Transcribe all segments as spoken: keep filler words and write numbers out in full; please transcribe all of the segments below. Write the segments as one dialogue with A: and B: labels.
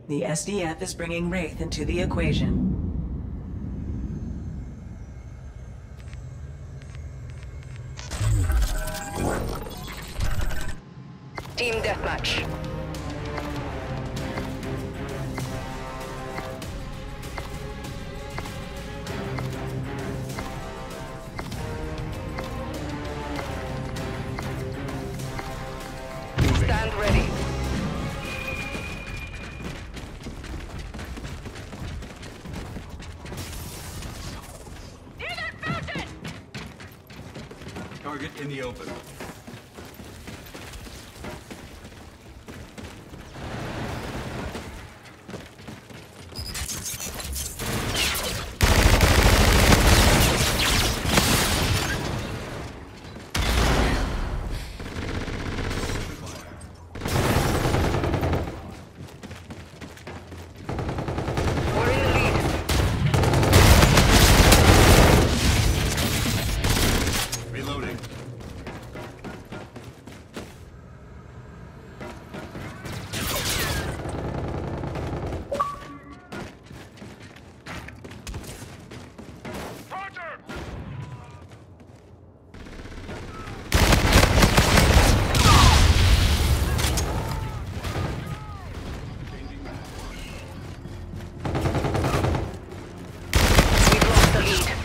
A: The S D F is bringing Wraith into the equation.
B: Team Deathmatch. Stand ready.
C: Near that fountain!
D: Target in the open.
B: We're in the lead.
D: Reloading.
B: We've lost the lead.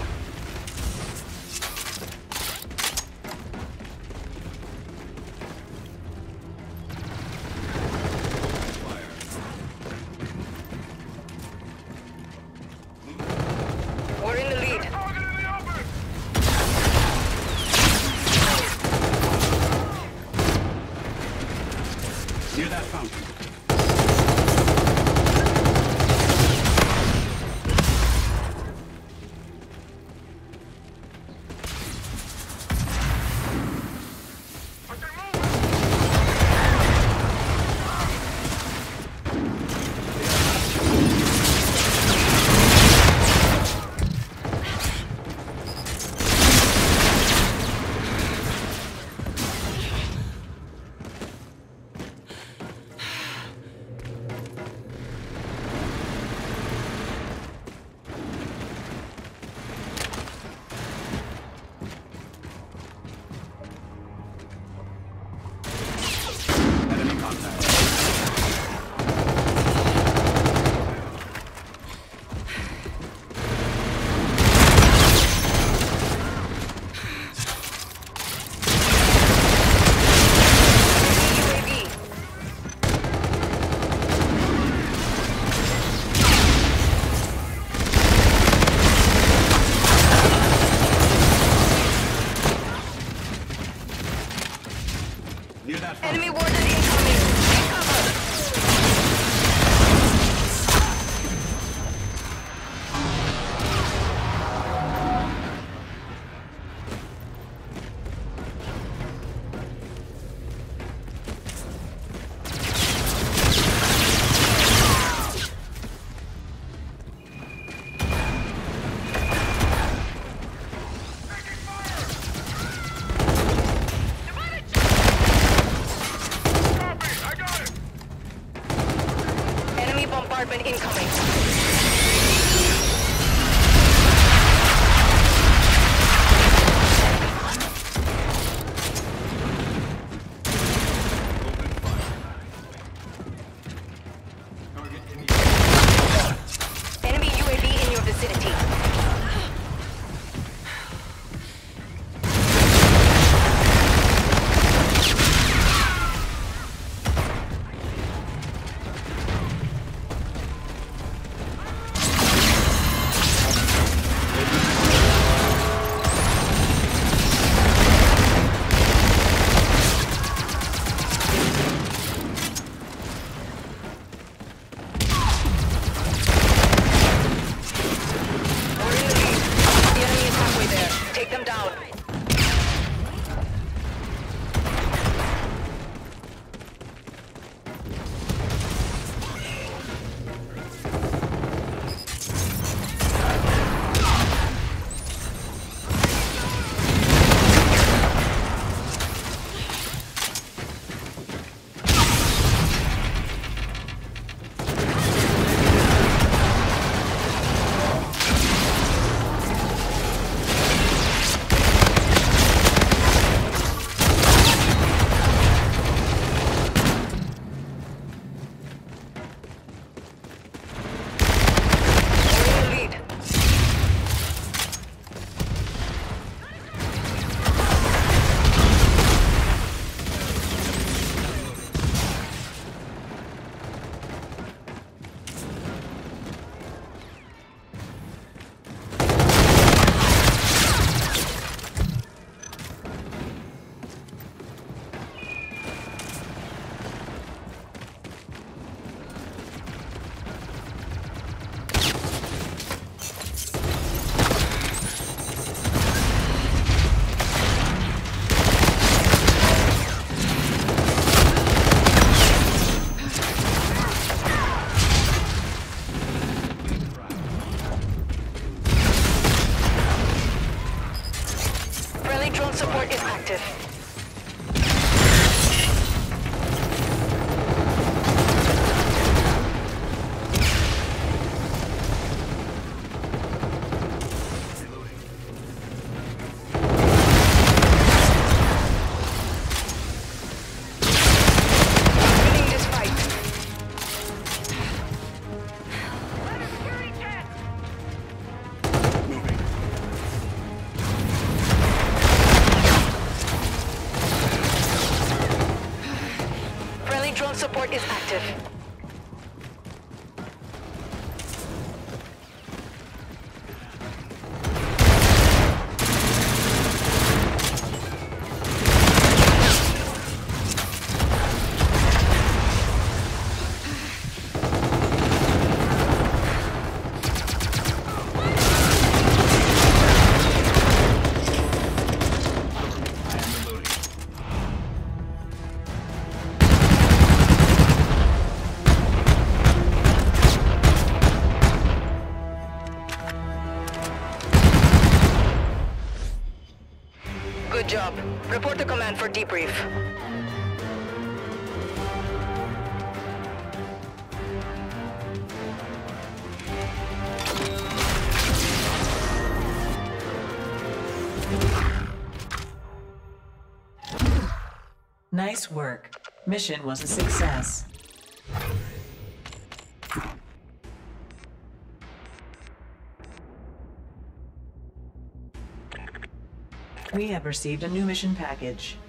B: We're in the lead.
D: Near that fountain. Enemy contact.
B: U A V.
D: Near that fountain.
B: Enemy warden incoming. Take cover. Enemy bombardment incoming.
D: Open fire. Target in the
B: Enemy U A V in your vicinity. Drone support is active. Good job. Report to command for debrief.
A: Nice work. Mission was a success. We have received a new mission package.